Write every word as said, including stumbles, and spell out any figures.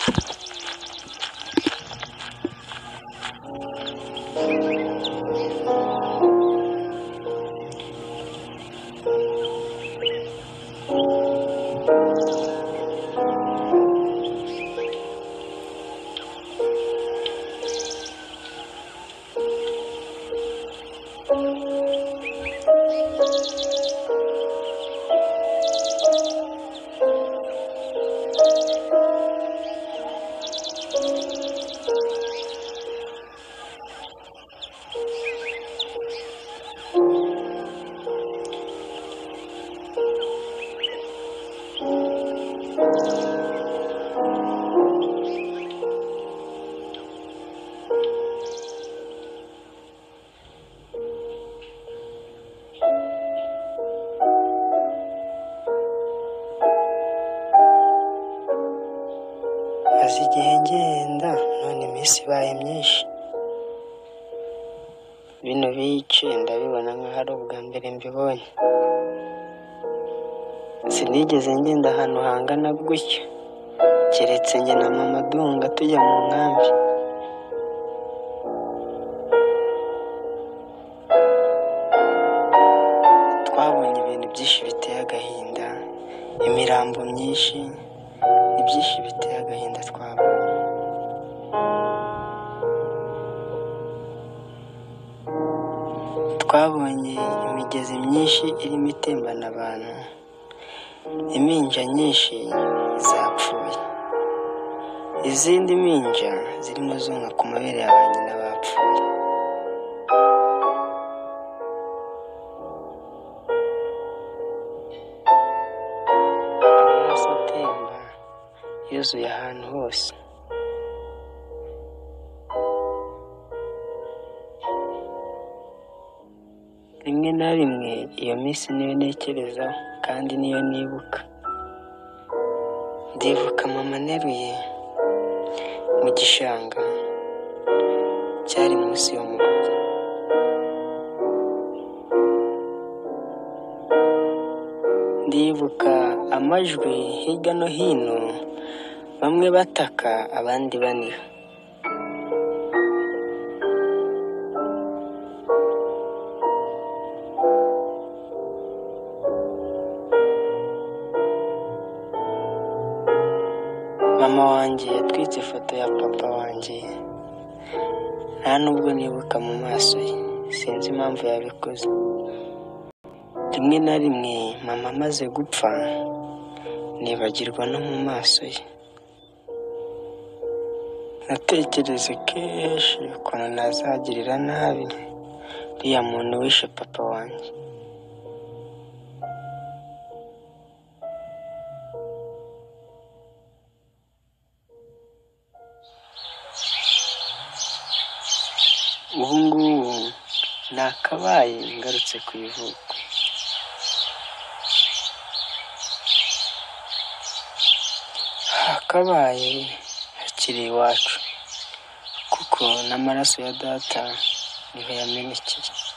igihe ngenda none iminsi ibaye myinshi, bino bice ndabibona nkaho ari ubwa mbere mbibonye. Sinigeze ngenda ahantu hangana gutya, keretse njye na mama Dunga tujya mu nkambi. Twabonye ibintu byinshi biteye agahinda, imirambo myinshi, ibyinshi biteye agahinda twabonye. Twabonye imigezi myinshi irimo itembana abantu, impinja nyinshi zapfuye, izindi mpinja zirimo zonka ku mabere ya ba nyina bapfuye. Amaraso atemba yuzuye ahantu hose. Rimwe na rimwe iyo minsi niyo ntekerezaho kandi niyo nibuka. Ndibuka mama neruye mu gishanga cyari munsi yo mu rugo. Ndibuka amajwi hirya no hino, bamwe bataka abandi baniha. Mama wanjye yatwitse ifoto ya papa wanjye, nta nubwo nibuka mu maso ye, sinzi impamvu yabikoze. Rimwe na rimwe mama amaze gupfa nibagirwa no mu maso ye. Natekereze kenshi ukuntu nazagirira nabi uriya muntu wishe papa wanjye. Ubu ngubu nakabaye ngarutse ku ivuko. Hakabaye hakiri iwacu, kuko n'amaraso ya data niho yamenekeye.